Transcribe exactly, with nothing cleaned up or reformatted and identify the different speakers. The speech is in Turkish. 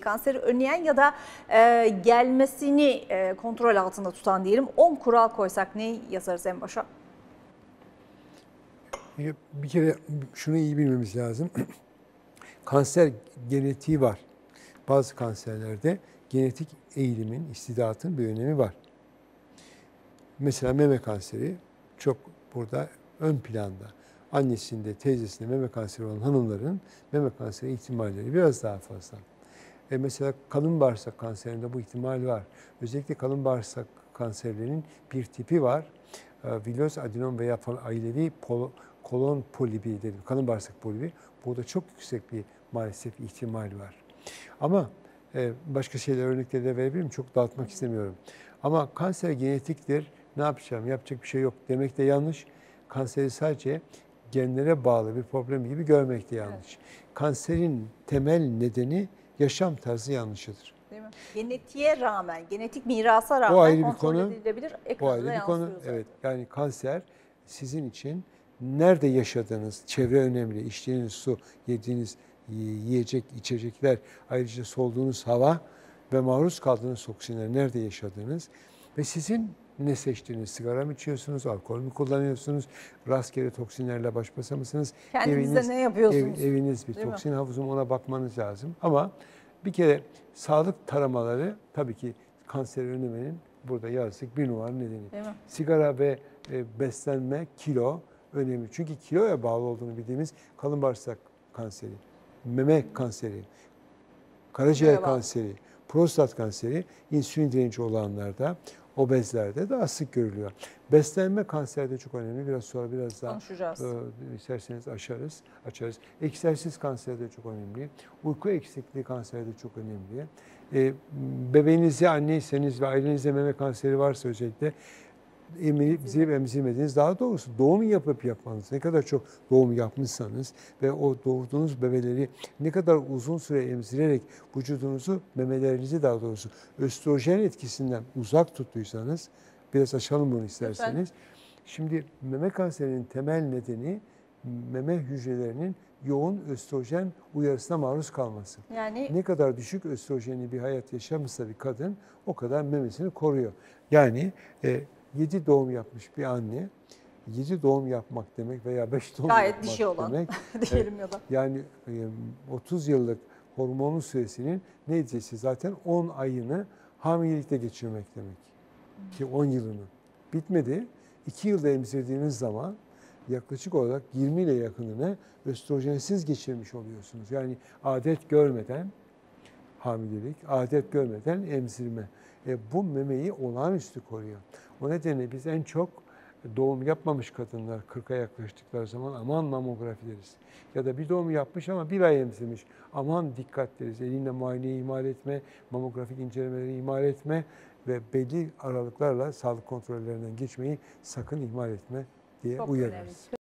Speaker 1: Kanseri önleyen ya da e, gelmesini e, kontrol altında tutan diyelim on kural koysak ne yazarız en başa?
Speaker 2: Bir kere şunu iyi bilmemiz lazım. Kanser genetiği var. Bazı kanserlerde genetik eğilimin, istidatın bir önemi var. Mesela meme kanseri çok burada ön planda. Annesinde, teyzesinde meme kanseri olan hanımların meme kanseri ihtimalleri biraz daha fazla. E mesela kalın bağırsak kanserinde bu ihtimal var. Özellikle kalın bağırsak kanserlerinin bir tipi var. Vilöz adenom veya ailevi pol, kolon polibi dedi. Kalın bağırsak polibi. Burada çok yüksek bir maalesef ihtimal var. Ama e, başka şeyler örnekleri de verebilirim. Çok dağıtmak istemiyorum. Ama kanser genetiktir. Ne yapacağım? Yapacak bir şey yok demek de yanlış. Kanseri sadece genlere bağlı bir problem gibi görmek de yanlış. Evet. Kanserin temel nedeni yaşam tarzı yanlışıdır.
Speaker 1: Değil mi? Genetiğe rağmen, genetik mirasa rağmen
Speaker 2: o ayrı
Speaker 1: kontrol
Speaker 2: bir konu,
Speaker 1: edilebilir.
Speaker 2: O ayrı bir konu. Evet. Yani kanser sizin için nerede yaşadığınız, çevre önemli, içtiğiniz su, yediğiniz yiyecek, içecekler, ayrıca soluduğunuz hava ve maruz kaldığınız toksinler, nerede yaşadığınız ve sizin ne seçtiğiniz, sigara mı içiyorsunuz, alkol mü kullanıyorsunuz, rastgele toksinlerle baş başa mısınız?
Speaker 1: Kendinizde
Speaker 2: eviniz,
Speaker 1: ne yapıyorsunuz?
Speaker 2: Ev, eviniz bir toksin havuzu mu, ona bakmanız lazım. Ama bir kere sağlık taramaları tabii ki kanseri önlemenin burada yazık bir numara nedeni. Sigara ve e, beslenme, kilo önemli. Çünkü kiloya bağlı olduğunu bildiğimiz kalın bağırsak kanseri, meme kanseri, karaciğer
Speaker 1: Merhaba.
Speaker 2: kanseri, prostat kanseri, insülin direnci olanlarda, obezlerde daha sık görülüyor. Beslenme kanseri de çok önemli. Biraz sonra biraz daha
Speaker 1: konuşacağız.
Speaker 2: E, isterseniz açarız, açarız. Egzersiz kanseri de çok önemli. Uyku eksikliği kanseri de çok önemli. E, bebeğinizde anneyseniz ve ailenizde meme kanseri varsa özellikle emzirip emzirmediğiniz, daha doğrusu doğum yapıp yapmanız, ne kadar çok doğum yapmışsanız ve o doğurduğunuz bebeleri ne kadar uzun süre emzirerek vücudunuzu, memelerinizi daha doğrusu östrojen etkisinden uzak tuttuysanız, biraz açalım bunu isterseniz. Lütfen. Şimdi meme kanserinin temel nedeni meme hücrelerinin yoğun östrojen uyarısına maruz kalması.
Speaker 1: Yani
Speaker 2: ne kadar düşük östrojenli bir hayat yaşamışsa bir kadın o kadar memesini koruyor. Yani e, yedi doğum yapmış bir anne, yedi doğum yapmak demek veya beş doğum
Speaker 1: gayet
Speaker 2: yapmak
Speaker 1: dişi olan
Speaker 2: demek.
Speaker 1: diyelim ya da.
Speaker 2: Yani otuz yıllık hormonun süresinin neredeyse zaten on ayını hamilelikte geçirmek demek. Ki on yılını. Bitmedi. iki yılda emzirdiğiniz zaman yaklaşık olarak yirmi ile yakınını östrojensiz geçirmiş oluyorsunuz. Yani adet görmeden hamilelik, adet görmeden emzirme. E, bu memeyi olağanüstü koruyor. O nedenle biz en çok doğum yapmamış kadınlar kırka yaklaştıkları zaman aman mamografi deriz. Ya da bir doğum yapmış ama bir ay emzirmiş. Aman dikkat deriz. Elinle muayeneyi ihmal etme, mamografik incelemeleri ihmal etme ve belli aralıklarla sağlık kontrollerinden geçmeyi sakın ihmal etme diye
Speaker 1: Çok
Speaker 2: uyarırız.
Speaker 1: önemli.